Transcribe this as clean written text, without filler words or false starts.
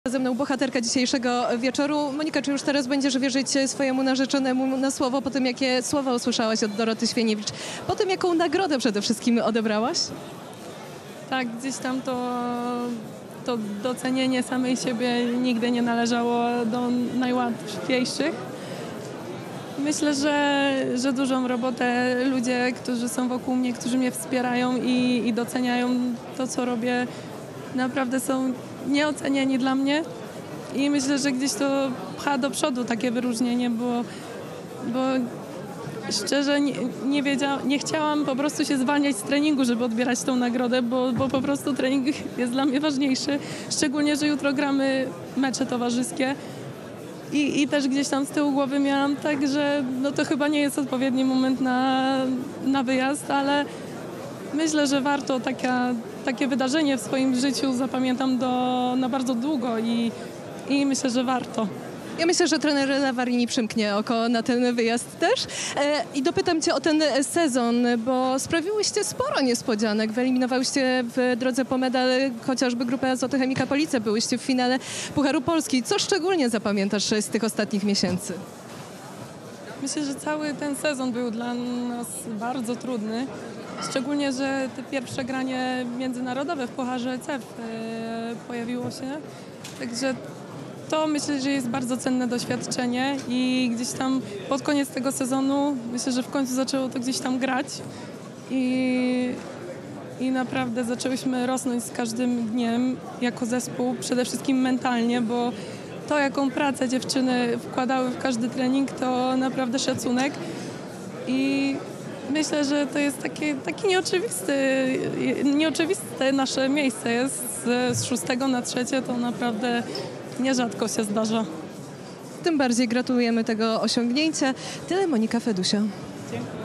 Ze mną bohaterka dzisiejszego wieczoru. Monika, czy już teraz będziesz wierzyć swojemu narzeczonemu na słowo po tym, jakie słowa usłyszałaś od Doroty Świeniewicz? Po tym, jaką nagrodę przede wszystkim odebrałaś? Tak, gdzieś tam to docenienie samej siebie nigdy nie należało do najłatwiejszych. Myślę, że dużą robotę ludzie, którzy są wokół mnie, którzy mnie wspierają i doceniają to, co robię, naprawdę są nieocenieni dla mnie i myślę, że gdzieś to pcha do przodu takie wyróżnienie, bo szczerze nie chciałam po prostu się zwalniać z treningu, żeby odbierać tą nagrodę, bo po prostu trening jest dla mnie ważniejszy, szczególnie, że jutro gramy mecze towarzyskie i też gdzieś tam z tyłu głowy miałam tak, że no to chyba nie jest odpowiedni moment na wyjazd, ale myślę, że warto takie wydarzenie w swoim życiu zapamiętam na bardzo długo i myślę, że warto. Ja myślę, że trener Lawarini przymknie oko na ten wyjazd też. I dopytam cię o ten sezon, bo sprawiłyście sporo niespodzianek. Wyeliminowałyście w drodze po medal chociażby grupę Azoty Chemika Police. Byłyście w finale Pucharu Polski. Co szczególnie zapamiętasz z tych ostatnich miesięcy? Myślę, że cały ten sezon był dla nas bardzo trudny. Szczególnie, że te pierwsze granie międzynarodowe w Pucharze CEF pojawiło się. Także to myślę, że jest bardzo cenne doświadczenie i gdzieś tam pod koniec tego sezonu myślę, że w końcu zaczęło to gdzieś tam grać i naprawdę zaczęłyśmy rosnąć z każdym dniem jako zespół, przede wszystkim mentalnie, bo to, jaką pracę dziewczyny wkładały w każdy trening, to naprawdę szacunek i myślę, że to jest takie nieoczywiste nasze miejsce jest z 6. na 3. To naprawdę nierzadko się zdarza. Tym bardziej gratulujemy tego osiągnięcia. Tyle Monika Fedusia. Dziękuję.